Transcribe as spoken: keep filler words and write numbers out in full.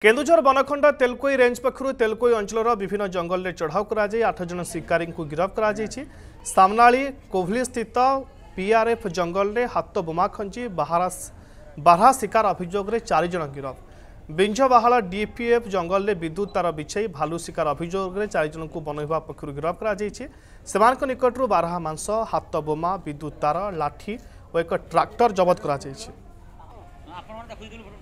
Keonjhar बनखंड तेलकोई range पक्षर तेलकोई अंचल विभिन्न जंगल में चढ़ाऊ कर आठ जन शिकारी को गिरफ्त कर सामनाली कोभली स्थित पीआरएफ जंगल में हाथ बोमा खंजी बारहा शिकार अभियोग चार जन गिरफ्त बिंझबाहाल डीपीएफ जंगल में विद्युत तार बिछाई भालू शिकार अभियोग चार जन को वन विभाग पक्षर गिरफ्त कर निकटू बारहा मांस हाथ बोमा विद्युत तार लाठी और एक ट्राक्टर जबत कर